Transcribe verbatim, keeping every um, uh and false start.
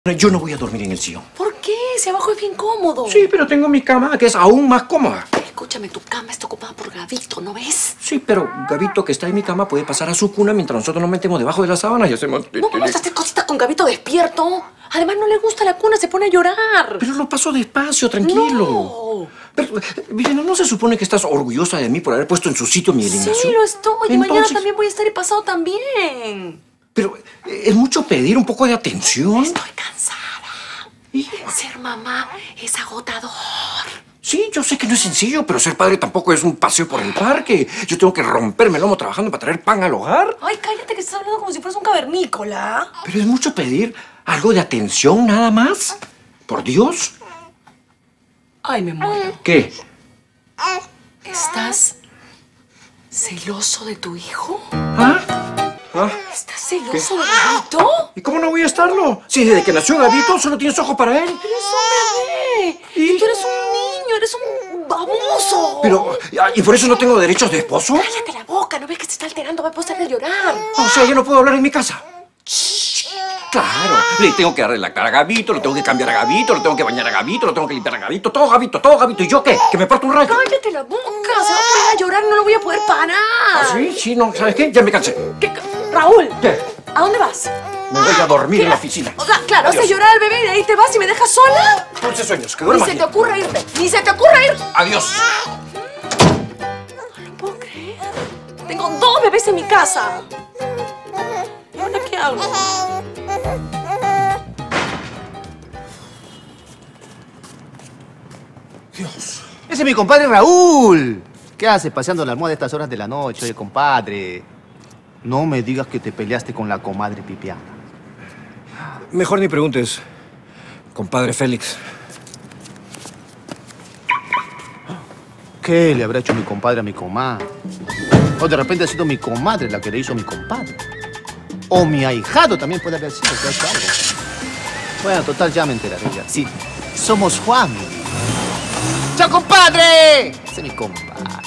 Yo no voy a dormir en el sillón. ¿Por qué? Si abajo es bien cómodo. Sí, pero tengo mi cama, que es aún más cómoda. Escúchame, tu cama está ocupada por Gabito, ¿no ves? Sí, pero Gabito, que está en mi cama, puede pasar a su cuna mientras nosotros nos metemos debajo de las sábanas y hacemos... No vamos a hacer cositas con Gabito despierto. Además, no le gusta la cuna, se pone a llorar. Pero lo paso despacio, tranquilo. No. Pero, Villena, ¿no se supone que estás orgullosa de mí por haber puesto en su sitio mi eliminación? Sí, lo estoy. Y Entonces... mañana también voy a estar y pasado también. Pero es mucho pedir un poco de atención. Estoy cansada. ¿Y? Ser mamá es agotador. Sí, yo sé que no es sencillo, pero ser padre tampoco es un paseo por el parque. Yo tengo que romperme el lomo trabajando para traer pan al hogar. Ay, cállate, que estás hablando como si fueras un cavernícola. Pero es mucho pedir algo de atención nada más. Por Dios. Ay, me muero. ¿Qué? ¿Estás celoso de tu hijo? ¿Ah? ¿Ah? ¿Estás celoso de Gabito? ¿Y cómo no voy a estarlo? Si desde que nació Gabito solo tienes ojo para él. Pero es un bebé. ¿Y? Y tú eres un niño, eres un baboso. Pero, ¿y por eso no tengo derechos de esposo? Cállate la boca, ¿no ves que se está alterando? Va a empezar a llorar. O sea, yo no puedo hablar en mi casa. Claro, le tengo que darle la cara a Gabito, lo tengo que cambiar a Gabito, lo tengo que bañar a Gabito, lo tengo que limpiar a Gabito, todo Gabito, todo Gabito. ¿Y yo qué? ¿Que me parto un rayo? Cállate la boca, se va a poner a llorar, no lo voy a poder parar. ¿Ah, sí? Sí, no, ¿sabes qué? Ya me cansé. ¿Qué? Raúl, ¿Qué? ¿a dónde vas? Me voy a dormir en la oficina. O sea, claro, Adiós. haces llorar al bebé y de ahí te vas y me dejas sola. Dulces sueños, que Ni duermas se te bien. ocurra irte, ni se te ocurra ir. Adiós. No puedo creer. Tengo dos bebés en mi casa. ¿Y ahora qué hago? Dios. Ese es mi compadre Raúl. ¿Qué haces paseando la almohada a estas horas de la noche, oye, compadre? No me digas que te peleaste con la comadre Pipiana. Mejor ni preguntes, compadre Félix. ¿Qué le habrá hecho mi compadre a mi comadre? O de repente ha sido mi comadre la que le hizo a mi compadre. O mi ahijado también puede haber sido que ha hecho algo. Bueno, total, ya me enteraré ya. Sí, somos Juan. ¡Chao, compadre! Ese es mi compadre.